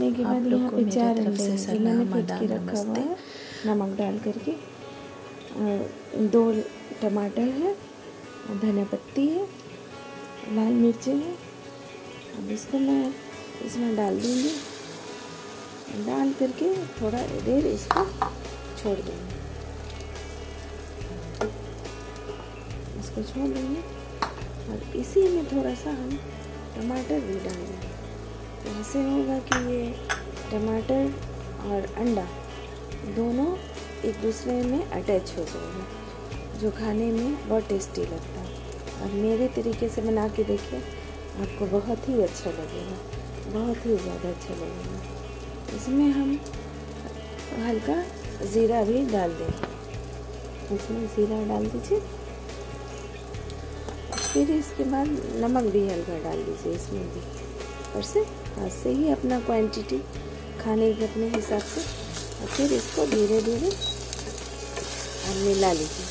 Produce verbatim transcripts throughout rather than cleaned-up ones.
डालने के बाद यहाँ पे चार अंडे हैं जो मैंने फेंट के रखा हुआ है नमक डाल करके। दो टमाटर है, धनिया पत्ती है, लाल मिर्चें हैं। अब इसको मैं इसमें डाल दूँगी, डाल करके थोड़ा देर इसको छोड़ देंगे। इसको छोड़ देंगे और इसी में थोड़ा सा हम टमाटर भी डाल देंगे। तो ऐसे होगा कि ये टमाटर और अंडा दोनों एक दूसरे में अटैच हो जाएगा, जो खाने में बहुत टेस्टी लगता है। और मेरे तरीके से बना के देखिए, आपको बहुत ही अच्छा लगेगा, बहुत ही ज़्यादा अच्छा लगेगा। इसमें हम हल्का ज़ीरा भी डाल देंगे, इसमें ज़ीरा डाल दीजिए। फिर इसके बाद नमक भी हल्का डाल दीजिए इसमें भी, और से हाथ से ही अपना क्वांटिटी खाने के अपने हिसाब से। और फिर इसको धीरे धीरे और मिला लीजिए।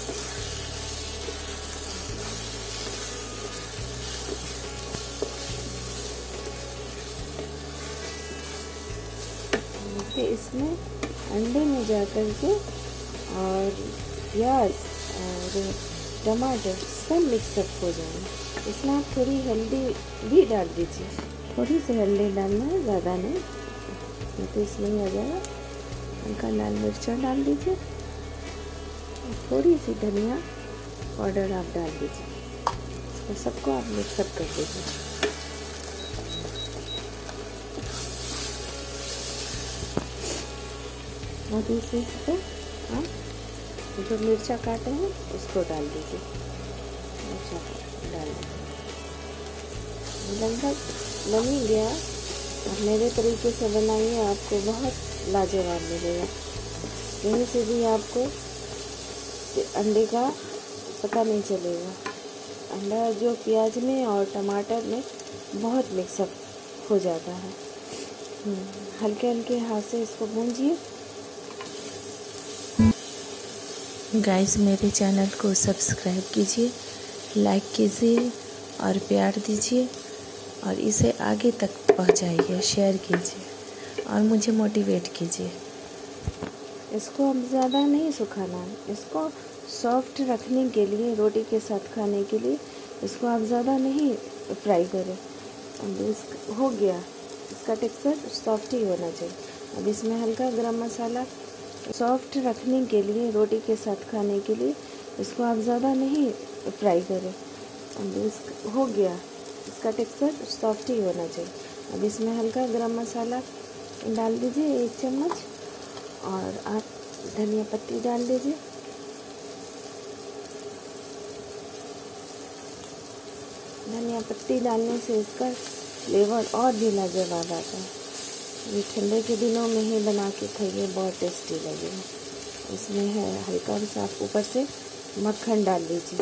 देखिए इसमें अंडे में जा कर के और प्याज और टमाटर सब मिक्सअप हो जाएंगे। इसमें आप थोड़ी हल्दी भी डाल दीजिए, थोड़ी सी हल्दी डालना है, ज़्यादा नहीं, तो इसमें ही आ जाएगा। हल्का लाल मिर्चा डाल दीजिए और थोड़ी सी धनिया पाउडर आप डाल दीजिए। इसको सबको आप मिक्सअप कर दीजिए। और इसी को आप जो मिर्चा काटे हैं उसको डाल दीजिए, मिर्चा डाल दीजिए। लगभग बन ही गया। और मेरे तरीके से बनाइए, आपको बहुत लाजवाब मिलेगा। कहीं से भी आपको अंडे का पता नहीं चलेगा। अंडा जो प्याज में और टमाटर में बहुत मिक्सअप हो जाता है। हल्के हल्के हाथ से इसको भूंजिए। गाइस, मेरे चैनल को सब्सक्राइब कीजिए, लाइक कीजिए और प्यार दीजिए, और इसे आगे तक पहुंचाइए, शेयर कीजिए और मुझे मोटिवेट कीजिए। इसको अब ज़्यादा नहीं सुखाना है, इसको सॉफ्ट रखने के लिए, रोटी के साथ खाने के लिए इसको आप ज़्यादा नहीं फ्राई करें। अब इस हो गया, इसका टेक्सचर सॉफ्ट ही होना चाहिए। अब इसमें हल्का गरम मसाला, सॉफ्ट रखने के लिए, रोटी के साथ खाने के लिए इसको आप ज़्यादा नहीं फ्राई करें। अब इस हो गया, इसका टेक्सचर सॉफ्ट ही होना चाहिए। अब इसमें हल्का गरम मसाला डाल दीजिए एक चम्मच, और आप धनिया पत्ती डाल दीजिए। धनिया पत्ती डालने से इसका फ्लेवर और भी लाजवाब आता है। ये ठंडे के दिनों में ही बना के खाइए, बहुत टेस्टी लगेगा। इसमें है हल्का सा आप ऊपर से मक्खन डाल दीजिए।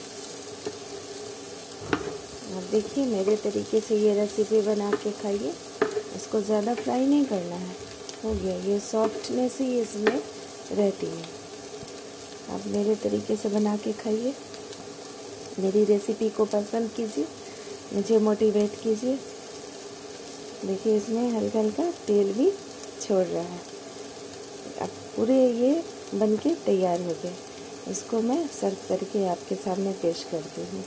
और देखिए मेरे तरीके से ये रेसिपी बना के खाइए। इसको ज़्यादा फ्राई नहीं करना है। हो गया, ये सॉफ्टनेस ही इसमें रहती है। आप मेरे तरीके से बना के खाइए, मेरी रेसिपी को पसंद कीजिए, मुझे मोटिवेट कीजिए। देखिए इसमें हल्का हल्का तेल भी छोड़ रहा है। अब पूरे ये बन के तैयार हो गए। इसको मैं सर्व करके आपके सामने पेश करती हूँ।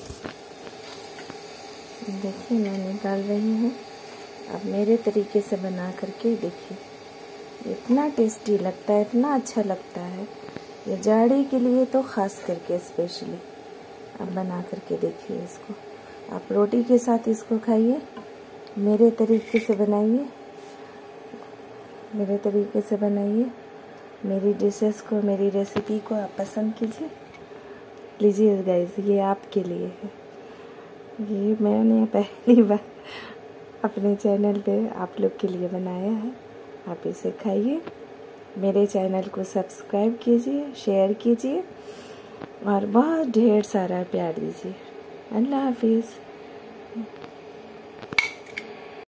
देखिए मैं निकाल रही हूँ। अब मेरे तरीके से बना करके देखिए, इतना टेस्टी लगता है, इतना अच्छा लगता है। ये जाड़े के लिए तो ख़ास करके स्पेशली अब बना करके देखिए। इसको आप रोटी के साथ इसको खाइए, मेरे तरीके से बनाइए, मेरे तरीके से बनाइए। मेरी डिशेस को, मेरी रेसिपी को आप पसंद कीजिए। लीजिए गाइस, ये आपके लिए है। ये मैंने पहली बार अपने चैनल पे आप लोग के लिए बनाया है। आप इसे खाइए, मेरे चैनल को सब्सक्राइब कीजिए, शेयर कीजिए और बहुत ढेर सारा प्यार दीजिए। अल्लाह हाफिज़।